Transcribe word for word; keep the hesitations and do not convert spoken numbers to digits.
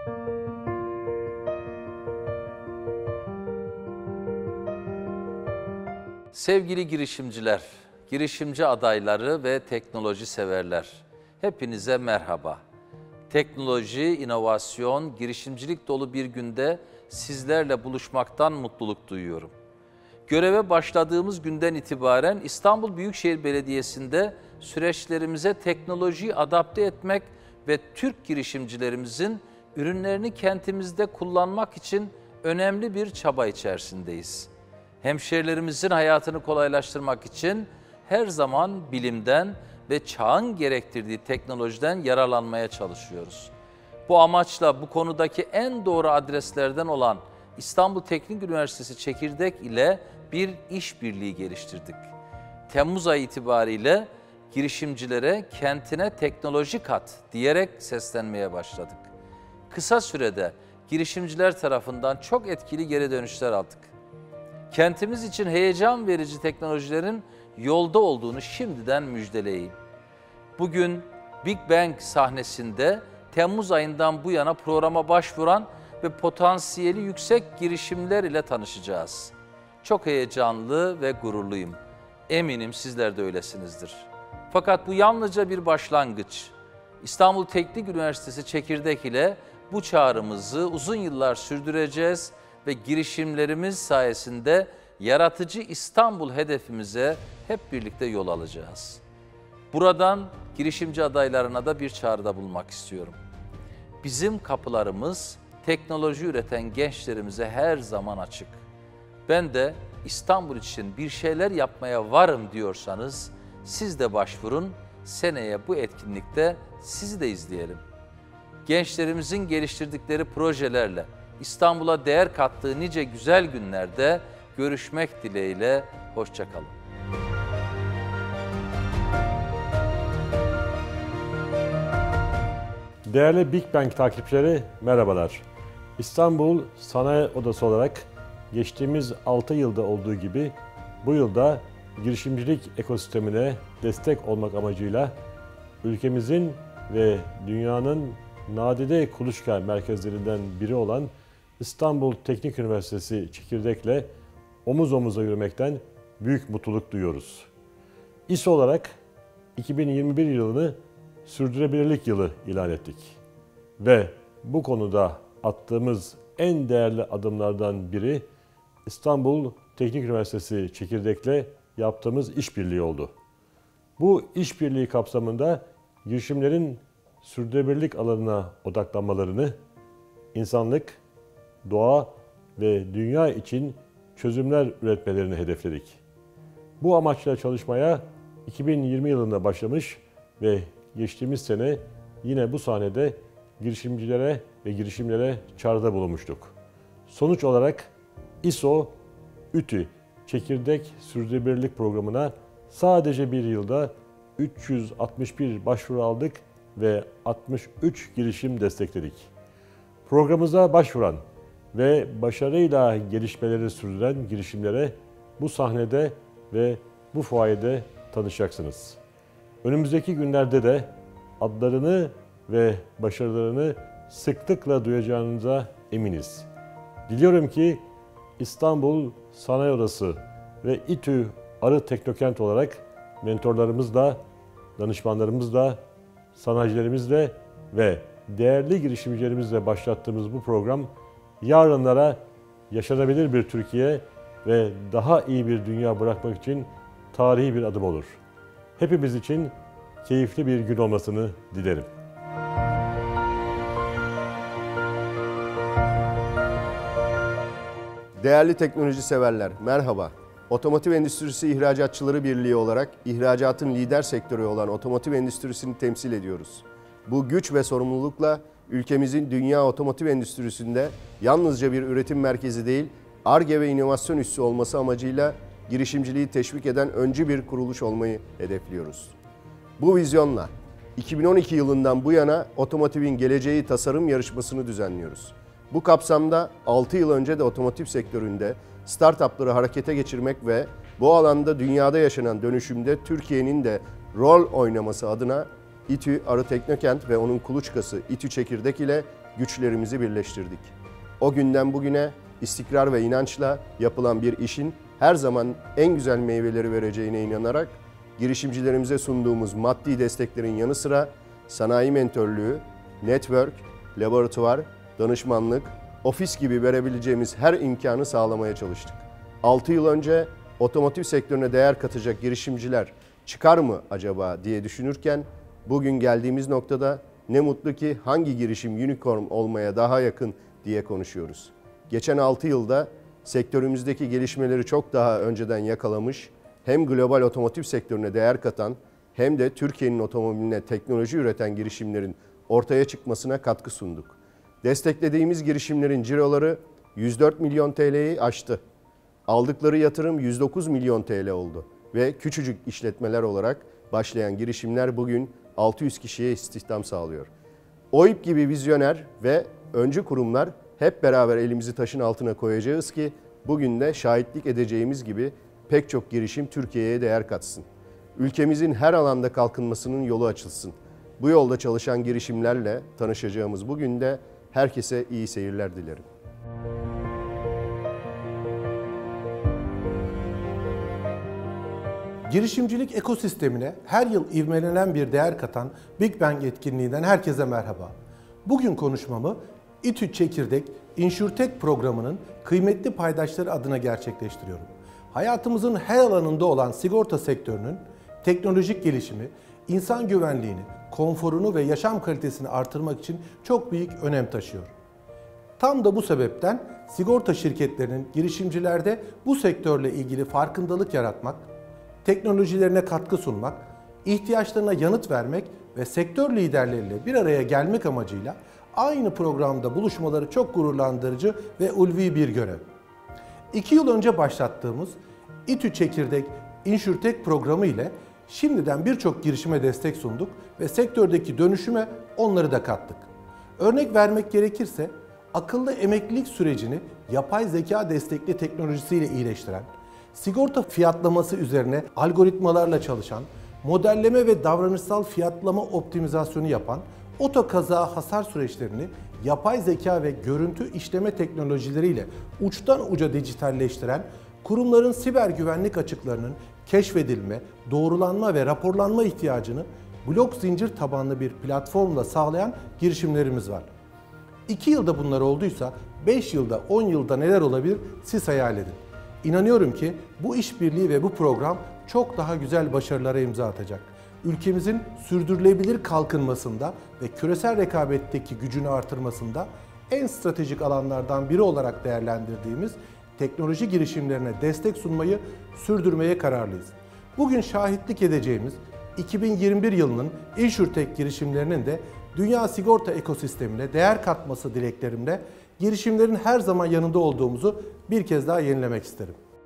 Sevgili girişimciler, girişimci adayları ve teknoloji severler, hepinize merhaba. Teknoloji, inovasyon, girişimcilik dolu bir günde sizlerle buluşmaktan mutluluk duyuyorum. Göreve başladığımız günden itibaren İstanbul Büyükşehir Belediyesi'nde süreçlerimize teknolojiyi adapte etmek ve Türk girişimcilerimizin ürünlerini kentimizde kullanmak için önemli bir çaba içerisindeyiz. Hemşehrilerimizin hayatını kolaylaştırmak için her zaman bilimden ve çağın gerektirdiği teknolojiden yararlanmaya çalışıyoruz. Bu amaçla bu konudaki en doğru adreslerden olan İstanbul Teknik Üniversitesi Çekirdek ile bir işbirliği geliştirdik. Temmuz ayı itibariyle girişimcilere kentine teknoloji kat diyerek seslenmeye başladık. Kısa sürede girişimciler tarafından çok etkili geri dönüşler aldık. Kentimiz için heyecan verici teknolojilerin yolda olduğunu şimdiden müjdeleyeyim. Bugün Big Bang sahnesinde Temmuz ayından bu yana programa başvuran ve potansiyeli yüksek girişimler ile tanışacağız. Çok heyecanlı ve gururluyum. Eminim sizler de öylesinizdir. Fakat bu yalnızca bir başlangıç. İstanbul Teknik Üniversitesi Çekirdek ile bu çağrımızı uzun yıllar sürdüreceğiz ve girişimlerimiz sayesinde yaratıcı İstanbul hedefimize hep birlikte yol alacağız. Buradan girişimci adaylarına da bir çağrıda bulunmak istiyorum. Bizim kapılarımız teknoloji üreten gençlerimize her zaman açık. Ben de İstanbul için bir şeyler yapmaya varım diyorsanız siz de başvurun, seneye bu etkinlikte sizi de izleyelim. Gençlerimizin geliştirdikleri projelerle İstanbul'a değer kattığı nice güzel günlerde görüşmek dileğiyle, hoşça kalın. Değerli Big Bang takipçileri, merhabalar. İstanbul Sanayi Odası olarak geçtiğimiz altı yılda olduğu gibi bu yılda girişimcilik ekosistemine destek olmak amacıyla ülkemizin ve dünyanın nadide kuluçka merkezlerinden biri olan İstanbul Teknik Üniversitesi Çekirdek'le omuz omuza yürümekten büyük mutluluk duyuyoruz. İSO olarak iki bin yirmi bir yılını sürdürülebilirlik yılı ilan ettik. Ve bu konuda attığımız en değerli adımlardan biri İstanbul Teknik Üniversitesi Çekirdek'le yaptığımız işbirliği oldu. Bu işbirliği kapsamında girişimlerin sürdürülebilirlik alanına odaklanmalarını, insanlık, doğa ve dünya için çözümler üretmelerini hedefledik. Bu amaçla çalışmaya iki bin yirmi yılında başlamış ve geçtiğimiz sene yine bu sahnede girişimcilere ve girişimlere çağrıda bulunmuştuk. Sonuç olarak İSO, ÜTÜ, Çekirdek Sürdürülebilirlik Programı'na sadece bir yılda üç yüz altmış bir başvuru aldık ve altmış üç girişim destekledik. Programımıza başvuran ve başarıyla gelişmeleri sürdüren girişimlere bu sahnede ve bu fuayede tanışacaksınız. Önümüzdeki günlerde de adlarını ve başarılarını sıklıkla duyacağınıza eminiz. Diliyorum ki İstanbul Sanayi Odası ve İTÜ Arı Teknokent olarak mentorlarımızla, danışmanlarımızla, sanayicilerimizle ve değerli girişimcilerimizle başlattığımız bu program yarınlara yaşanabilir bir Türkiye ve daha iyi bir dünya bırakmak için tarihi bir adım olur. Hepimiz için keyifli bir gün olmasını dilerim. Değerli teknoloji severler, merhaba. Otomotiv Endüstrisi İhracatçıları Birliği olarak ihracatın lider sektörü olan otomotiv endüstrisini temsil ediyoruz. Bu güç ve sorumlulukla ülkemizin dünya otomotiv endüstrisinde yalnızca bir üretim merkezi değil, Ar-Ge ve inovasyon üssü olması amacıyla girişimciliği teşvik eden öncü bir kuruluş olmayı hedefliyoruz. Bu vizyonla iki bin on iki yılından bu yana Otomotiv'in Geleceği Tasarım Yarışması'nı düzenliyoruz. Bu kapsamda altı yıl önce de otomotiv sektöründe startupları harekete geçirmek ve bu alanda dünyada yaşanan dönüşümde Türkiye'nin de rol oynaması adına İTÜ Arı Teknokent ve onun kuluçkası İTÜ Çekirdek ile güçlerimizi birleştirdik. O günden bugüne istikrar ve inançla yapılan bir işin her zaman en güzel meyveleri vereceğine inanarak girişimcilerimize sunduğumuz maddi desteklerin yanı sıra sanayi mentörlüğü, network, laboratuvar, danışmanlık, ofis gibi verebileceğimiz her imkanı sağlamaya çalıştık. altı yıl önce otomotiv sektörüne değer katacak girişimciler çıkar mı acaba diye düşünürken bugün geldiğimiz noktada ne mutlu ki hangi girişim unicorn olmaya daha yakın diye konuşuyoruz. Geçen altı yılda sektörümüzdeki gelişmeleri çok daha önceden yakalamış, hem global otomotiv sektörüne değer katan hem de Türkiye'nin otomobiline teknoloji üreten girişimlerin ortaya çıkmasına katkı sunduk. Desteklediğimiz girişimlerin ciroları yüz dört milyon T L'yi aştı. Aldıkları yatırım yüz dokuz milyon T L oldu ve küçücük işletmeler olarak başlayan girişimler bugün altı yüz kişiye istihdam sağlıyor. O İ P gibi vizyoner ve öncü kurumlar hep beraber elimizi taşın altına koyacağız ki bugün de şahitlik edeceğimiz gibi pek çok girişim Türkiye'ye değer katsın. Ülkemizin her alanda kalkınmasının yolu açılsın. Bu yolda çalışan girişimlerle tanışacağımız bugün de herkese iyi seyirler dilerim. Girişimcilik ekosistemine her yıl ivmelenen bir değer katan Big Bang etkinliğinden herkese merhaba. Bugün konuşmamı İTÜ Çekirdek InsurTech programının kıymetli paydaşları adına gerçekleştiriyorum. Hayatımızın her alanında olan sigorta sektörünün teknolojik gelişimi, insan güvenliğini, konforunu ve yaşam kalitesini artırmak için çok büyük önem taşıyor. Tam da bu sebepten sigorta şirketlerinin girişimcilerde bu sektörle ilgili farkındalık yaratmak, teknolojilerine katkı sunmak, ihtiyaçlarına yanıt vermek ve sektör liderleriyle bir araya gelmek amacıyla aynı programda buluşmaları çok gururlandırıcı ve ulvi bir görev. İki yıl önce başlattığımız İTÜ Çekirdek InsurTech programı ile şimdiden birçok girişime destek sunduk ve sektördeki dönüşüme onları da kattık. Örnek vermek gerekirse akıllı emeklilik sürecini yapay zeka destekli teknolojisiyle iyileştiren, sigorta fiyatlaması üzerine algoritmalarla çalışan, modelleme ve davranışsal fiyatlama optimizasyonu yapan, oto kaza hasar süreçlerini yapay zeka ve görüntü işleme teknolojileriyle uçtan uca dijitalleştiren, kurumların siber güvenlik açıklarının keşfedilme, doğrulanma ve raporlanma ihtiyacını blok zincir tabanlı bir platformla sağlayan girişimlerimiz var. iki yılda bunlar olduysa beş yılda, on yılda neler olabilir siz hayal edin. İnanıyorum ki bu işbirliği ve bu program çok daha güzel başarılara imza atacak. Ülkemizin sürdürülebilir kalkınmasında ve küresel rekabetteki gücünü artırmasında en stratejik alanlardan biri olarak değerlendirdiğimiz teknoloji girişimlerine destek sunmayı sürdürmeye kararlıyız. Bugün şahitlik edeceğimiz iki bin yirmi bir yılının InsurTech girişimlerinin de dünya sigorta ekosistemine değer katması dileklerimle girişimlerin her zaman yanında olduğumuzu bir kez daha yenilemek isterim.